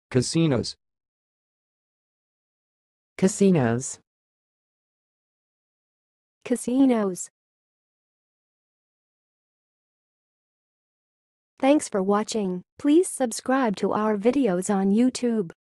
Casinos. Casinos. Casinos. Thanks for watching. Please subscribe to our videos on YouTube.